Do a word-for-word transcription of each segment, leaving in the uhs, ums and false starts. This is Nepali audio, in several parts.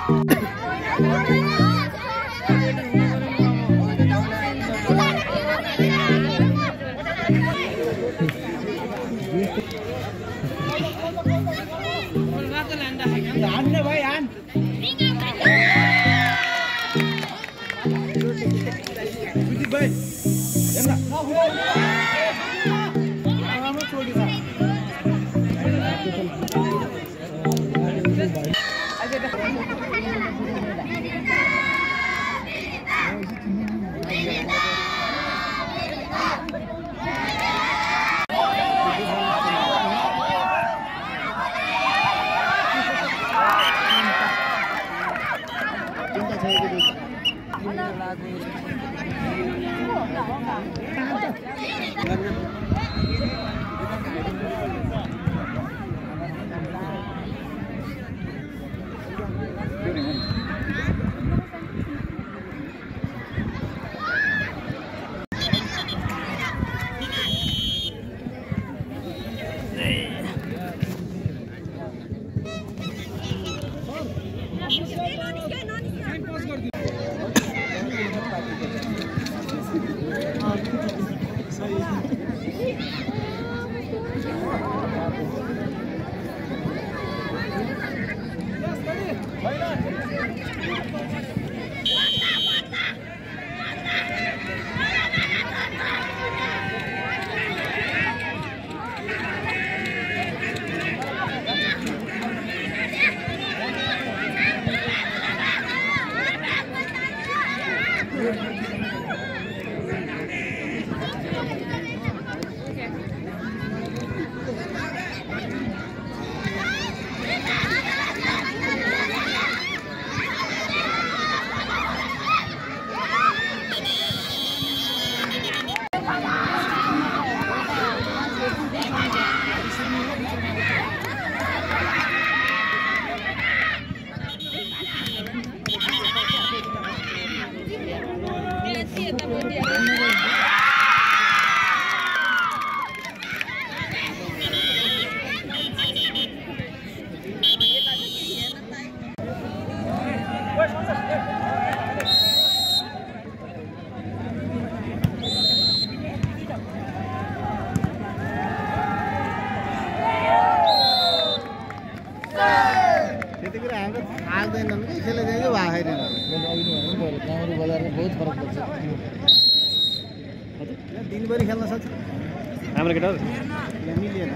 दिनभरि खेल्न सक्छ हाम्रो केटा मिलियन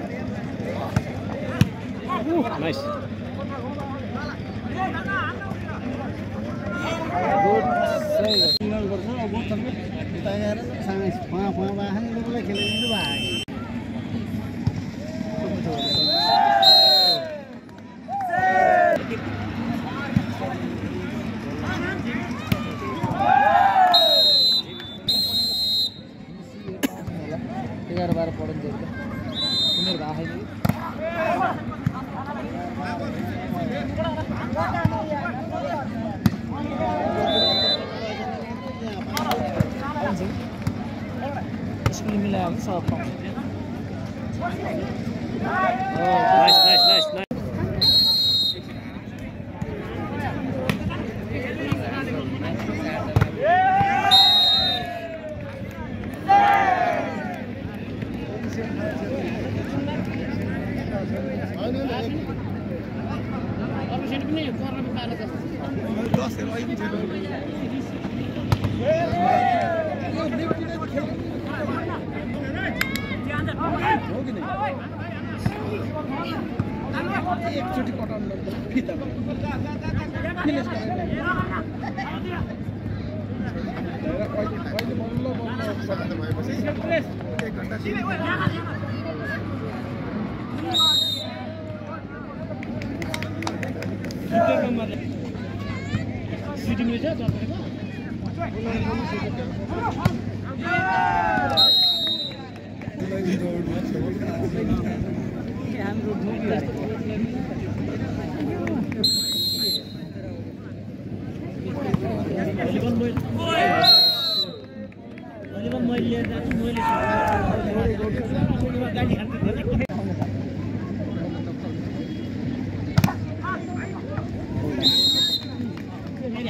नाइस गुड सही सिग्नल गर्छ अब तपाईँ यता गएर सँगै फुवा फुवा बाख्ने लोकलाई खेलिदिनु भयो एघार बाह्र पढ्नु दिएको उनीहरूको आएन स्कुल मिलायो भने सब पाउँछ नाइस नाइस नाइस नाइस एकचोटि पटाउनु फिता फिनिस गरेर अहिले बल्ल बल्ल सफल भएपछि एक घण्टा सिटिङ रहेछ तपाईँको हाम्रो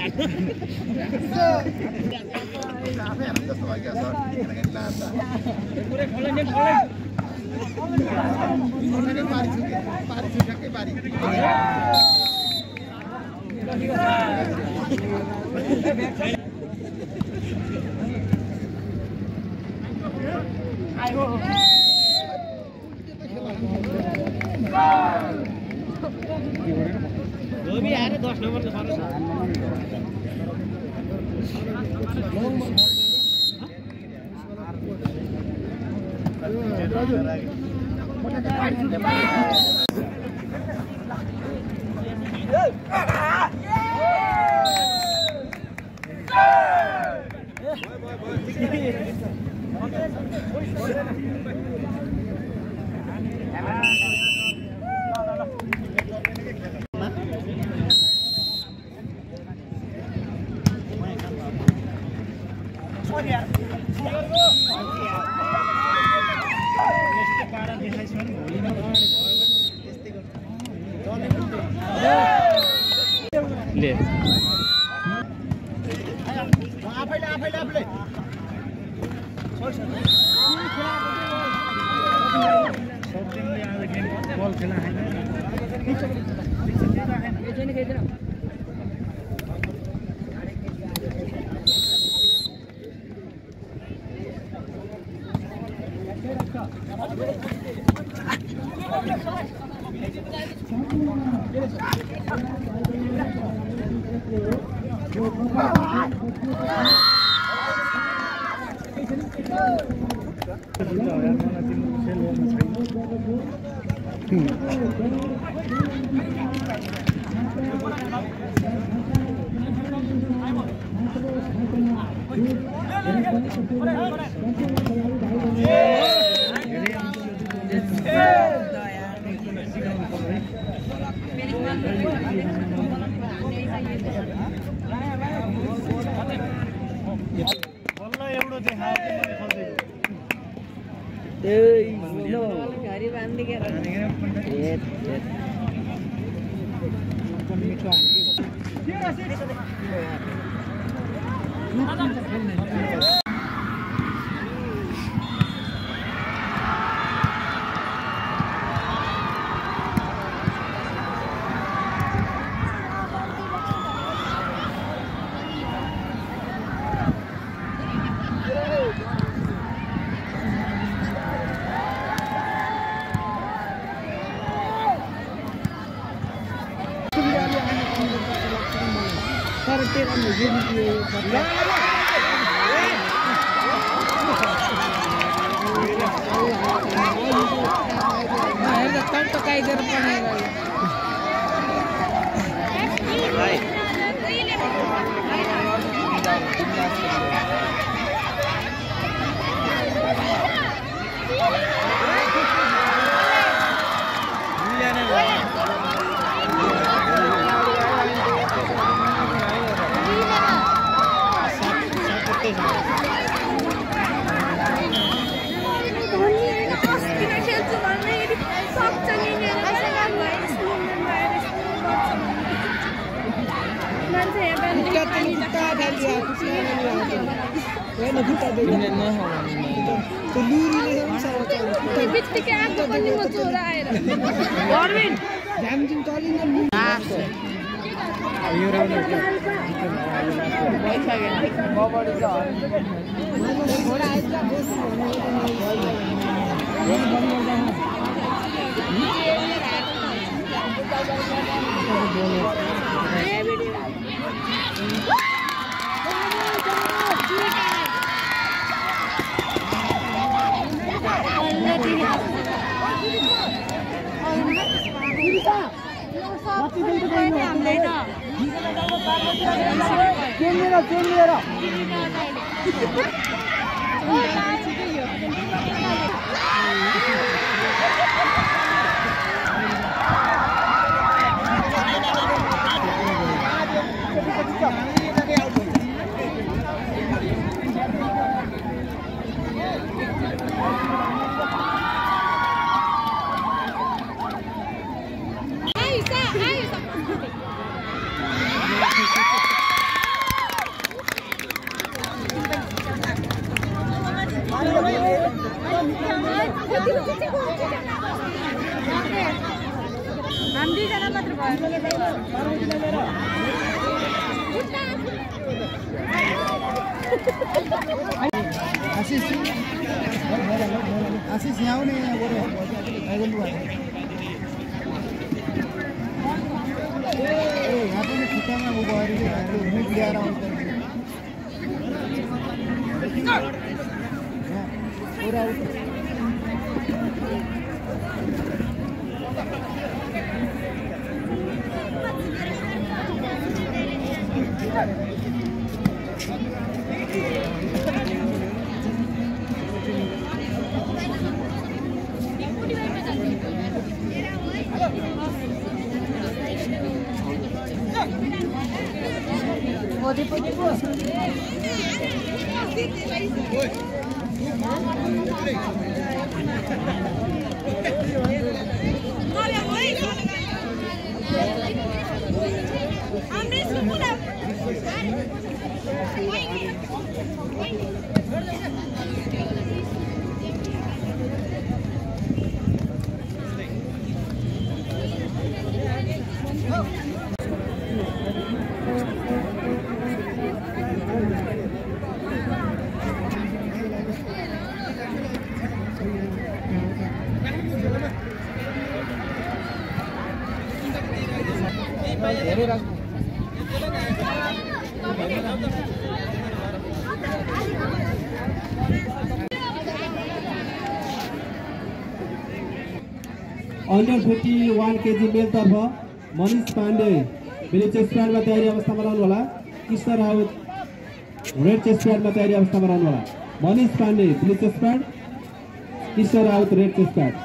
भी यार दस नंबर का सारा ले आफैले आफैले आफैले शॉटिंगले आज गेम बल खेला हैन बल्ल एउटो देखाए मैले खोजेको ए नो घरी बान्दै के ए कोन मिठो हाल्यो तेरा मुझे भी तो कई देर पड़ेगा आउने बरु आइगो लु ए यहाँ पनि खुट्टामा उ गएर त्यो मुख ल्याएर आउँछ पुरा अंडर इक्यावन केजी मेलतर्फ मनीष पाण्डे बेली चेस्ट प्याडमा तयारी अवस्थामा रहनुहोला। कृष्ण राउत रेड चेस्ट प्याडमा तयारी अवस्थामा रहनुहोला। Manish Pandey blue chest pad, Krishna Raut red chest pad.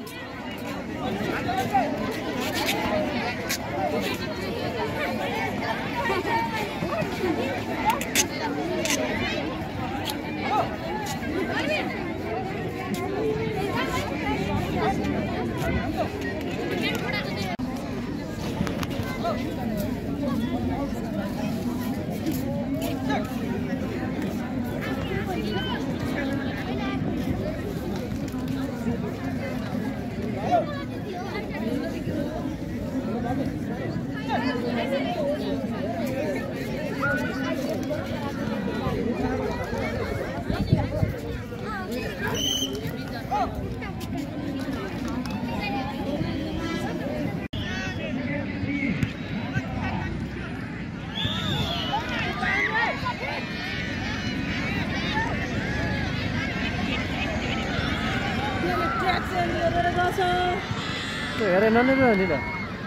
हेरे ननै भयो नि त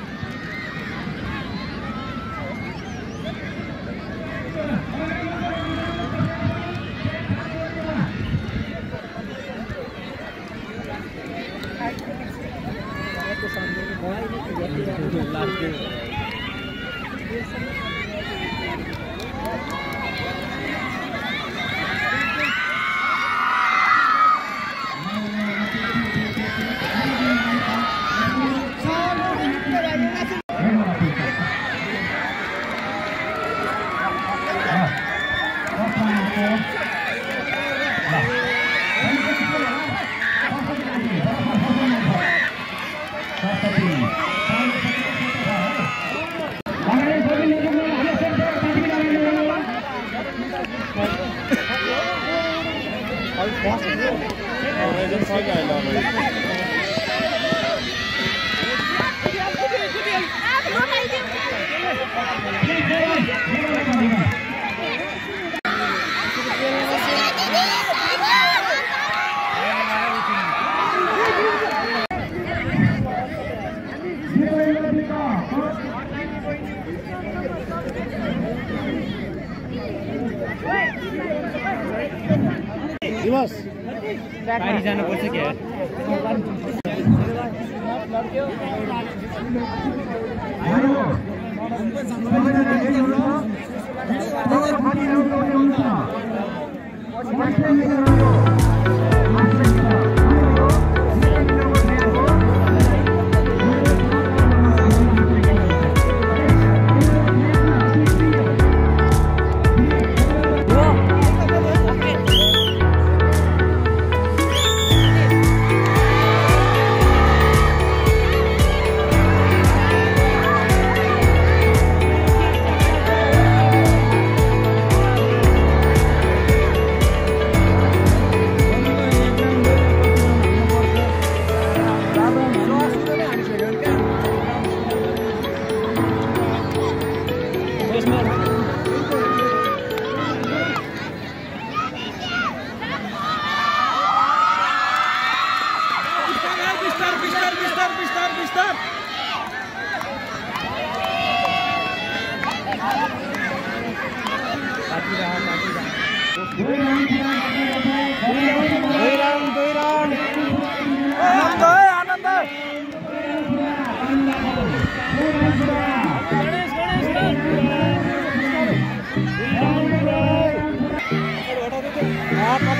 दिवस बाहिर जानुपर्छ के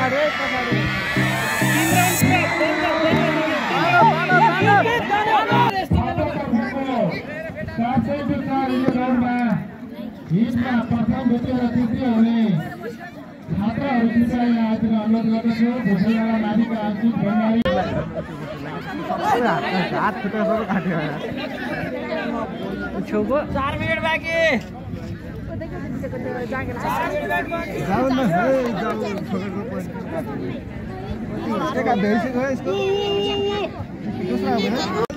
पछाडि पछाडि हिटमा प्रथम द्वितीय र तृतीय हुने छात्रहरू कृपया यहाँ आइदिन अनुरोध गर्दछु। भोसलडाँडा माथिका आंशिक भण्डारी हात खुट्टा सबै काट्यो छेउको चार मिनट बाँकी जाऊ न है जाऊ छोडेको पैसा एका भेसी गयो यसको दूसरा हो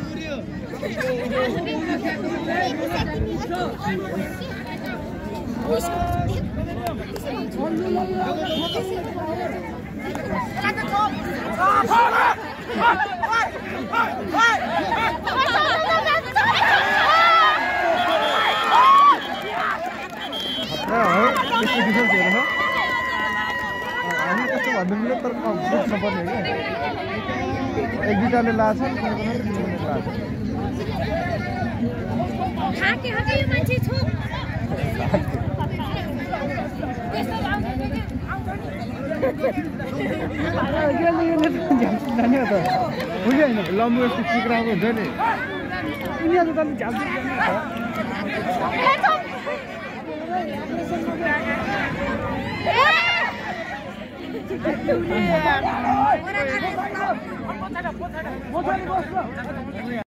हामी कस्तो भन्नु मिल्यो तर बुझ्नु पर्ने क्या एक दुईटाले लाछ लम्बु यस्तो चिक्राको हुन्छ नि उनीहरू त झ्याम्छ